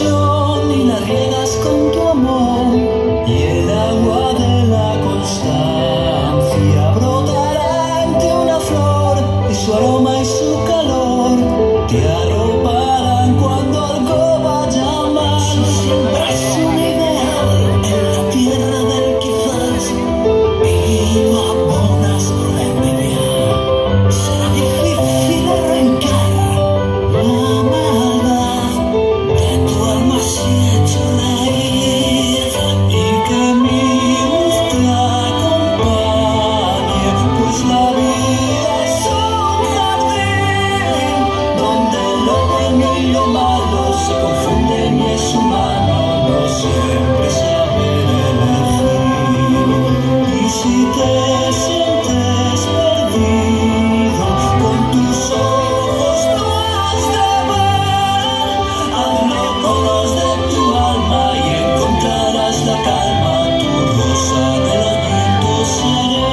pasión y la riegas con tu amor, y el agua de la constancia brotará entre una flor, y su aroma y su calor te arroparán cuando algo vaya mal. Siempre es un ideal en la tierra del quizás, y no abonas con la envidia. Será difícil arrancar la maldad de tu alma si hecho raíz, y que mi luz te acompañe, pues la vida es un jardín donde lo bueno y lo malo se confunden y es humano no siempre saber elegir. Y si te sientes perdido, con tus ojos no has de ver, hazlo con los de tu alma y encontrarás la calma, tu rosa de los vientos seré.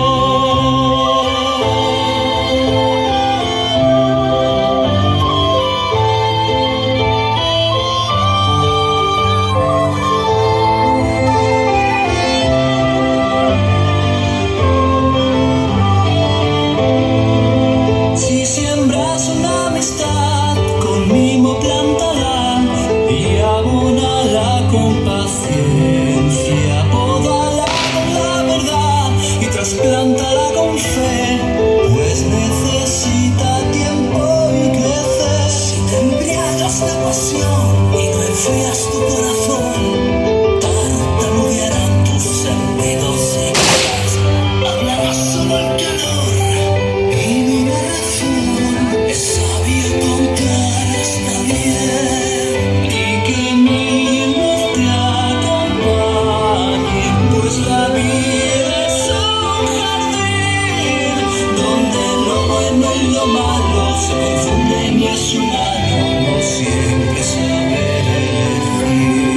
Si siembras una amistad, con mimo plántala y abónala con paciencia, pódala con la verdad y trasplántala con fe, pues necesita tiempo y crecer. Si te embriagas de pasión y no enfrías tu corazón, tartamudearán tus sentidos y quizás hablarás solo el calor. Y mi razón es sabio contar está bien, y que mi luz te acompañe, pues la vida es un jardín donde lo bueno y lo malo se confunden y es humano no siempre saber elegir.